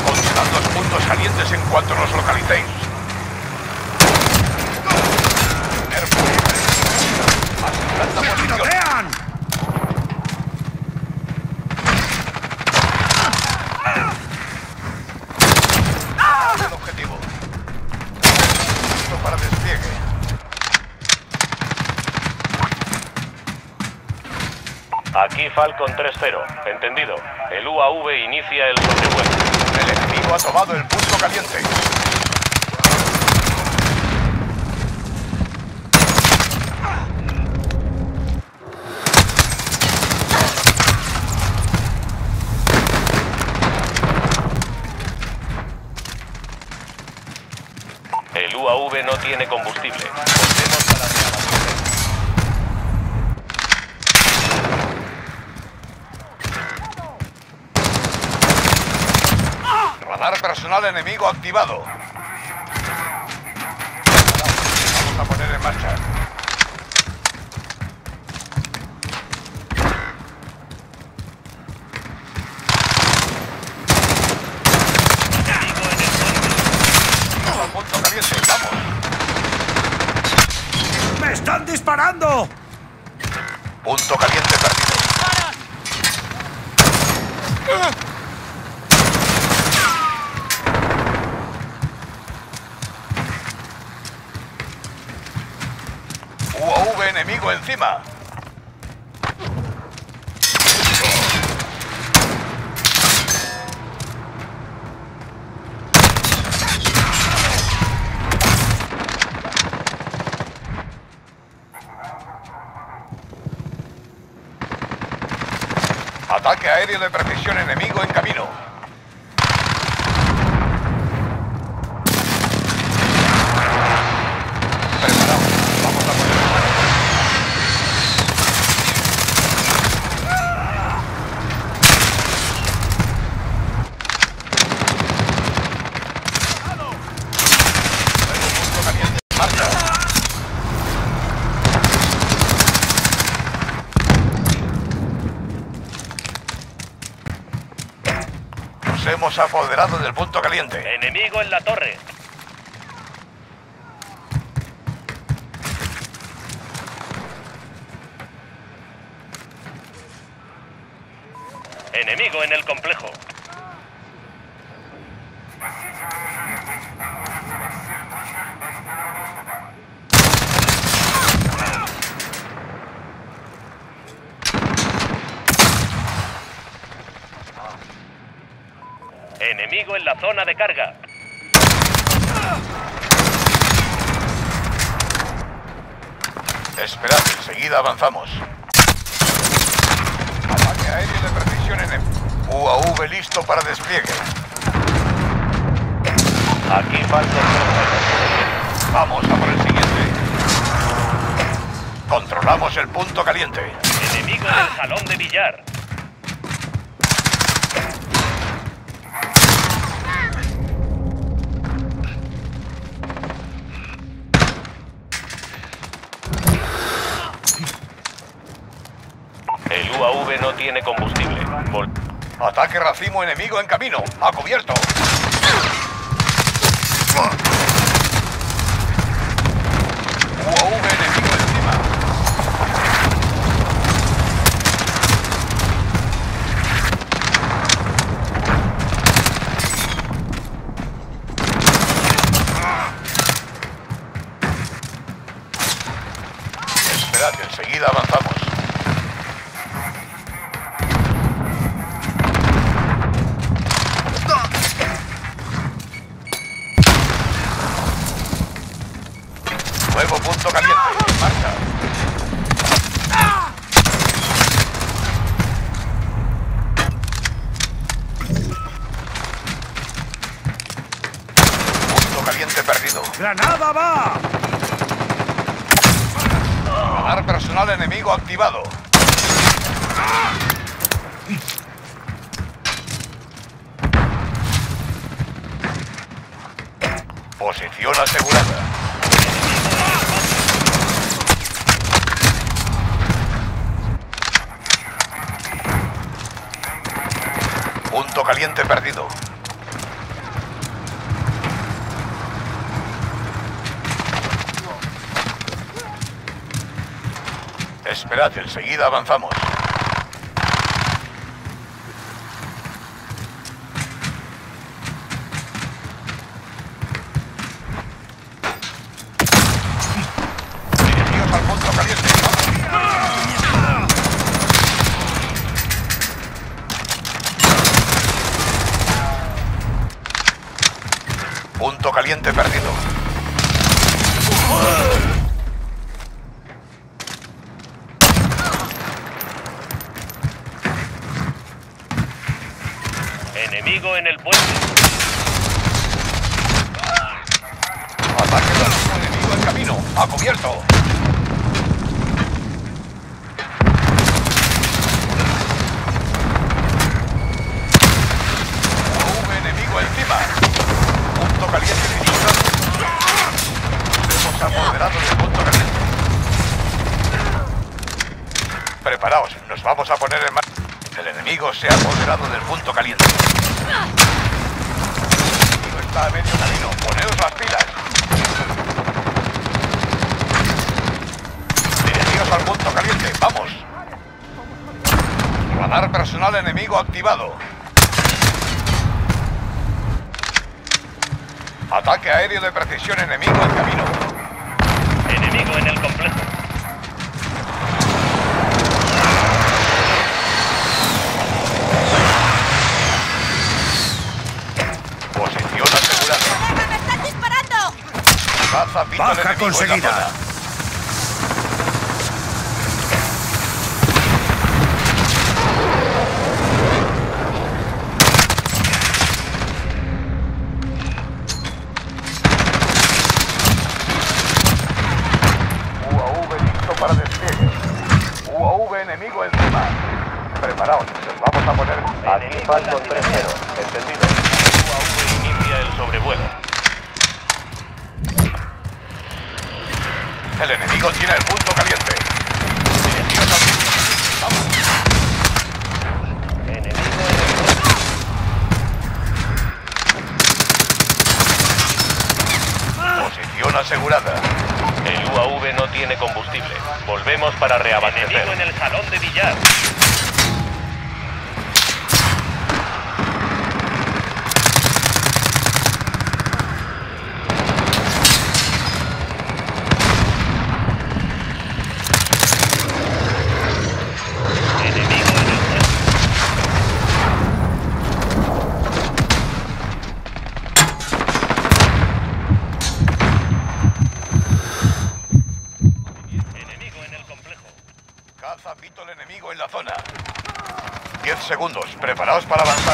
Controlad los puntos calientes en cuanto los localicéis. Asegurad la posición. El objetivo. Listo para despliegue. Aquí Falcon 3-0. Entendido. El UAV inicia el sobrevuelo. El enemigo ha tomado el punto caliente. El UAV no tiene combustible. Volvemos a la grabación. Radar personal enemigo activado. Vamos a poner en marcha. Al punto caliente, vamos. ¡Me están disparando! Punto caliente perdido. UAV enemigo encima. Ataque aéreo de precisión enemigo en camino. Preparados. Vamos a poner en marcha. Punto caliente. Marcha. Nos hemos apoderado del punto caliente. Enemigo en la torre. Enemigo en el complejo. Enemigo en la zona de carga. Esperad, enseguida avanzamos. Ataque aéreo de precisión en UAV listo para despliegue. Aquí Falcon 3-0. Vamos a por el siguiente. Controlamos el punto caliente. Enemigo en el salón de billar. El UAV no tiene combustible. Ataque racimo enemigo en camino. A cubierto. UAV enemigo encima. Esperad, enseguida avanzamos. Nuevo punto caliente. Marcha. Punto caliente perdido. ¡Granada va! Radar personal enemigo activado. Posición asegurada. Punto caliente perdido. Esperad, enseguida avanzamos. Dirigidos al punto caliente. Punto caliente perdido. Enemigo en el puente. Ataque del enemigo en camino. A cubierto. UAV enemigo encima. Punto caliente dirigido. Hemos apoderado del punto caliente. Preparaos, nos vamos a poner en marcha. El enemigo se ha apoderado del punto caliente. El enemigo está a medio camino. Poneos las pilas. Dirigidos al punto caliente. ¡Vamos! Radar personal enemigo activado. Ataque aéreo de precisión enemigo en camino. Enemigo en el complejo. Posición asegurada. ¡Me están disparando! Caza pito Baja enemigo en la conseguida. zona. UAV listo para despliegue. UAV enemigo encima. Preparaos, nos vamos a poner... Aquí Falcon 3-0. Entendido. UAV inicia el sobrevuelo. El enemigo tiene el punto caliente. Dirigidos al punto. Vamos. Enemigo en el puente. Posición asegurada. El UAV no tiene combustible. Volvemos para reabastecer. Enemigo en el salón de billar. Enemigo en el puente. Enemigo en el complejo. Caza pito el enemigo en la zona. 10 segundos. Preparaos para avanzar.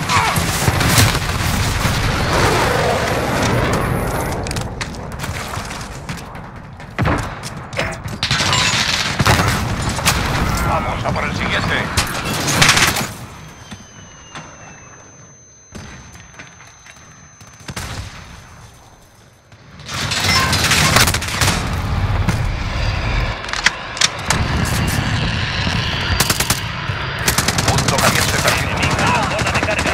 Vamos a por el siguiente. Punto caliente perdido. Enemigo en la zona de carga.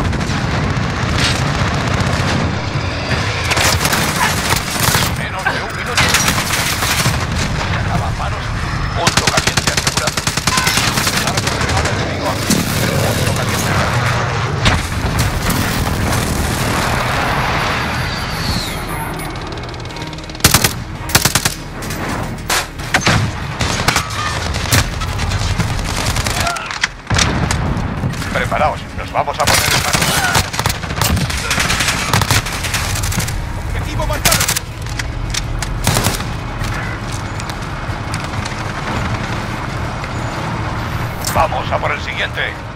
Menos de un minuto. Se acaban manos. Punto caliente asegurado. Largo personal enemigo. Punto caliente perdido. Preparaos, nos vamos a poner en marcha. Objetivo marcado. Vamos a por el siguiente.